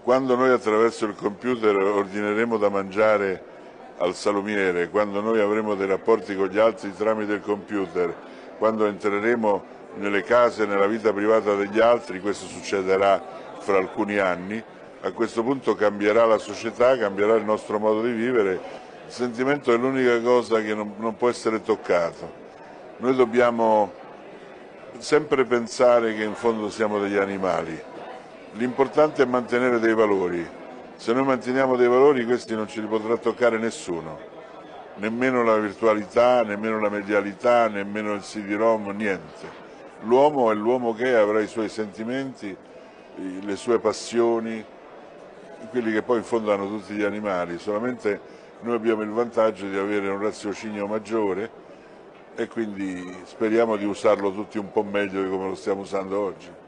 Quando noi attraverso il computer ordineremo da mangiare al salumiere, quando noi avremo dei rapporti con gli altri tramite il computer, quando entreremo nelle case, nella vita privata degli altri, questo succederà fra alcuni anni, a questo punto cambierà la società, cambierà il nostro modo di vivere. Il sentimento è l'unica cosa che non può essere toccato. Noi dobbiamo sempre pensare che in fondo siamo degli animali. L'importante è mantenere dei valori. Se noi manteniamo dei valori, questi non ci li potrà toccare nessuno, nemmeno la virtualità, nemmeno la medialità, nemmeno il CD-ROM, niente. L'uomo è l'uomo che avrà i suoi sentimenti, le sue passioni, quelli che poi in fondo hanno tutti gli animali, solamente noi abbiamo il vantaggio di avere un raziocinio maggiore e quindi speriamo di usarlo tutti un po' meglio di come lo stiamo usando oggi.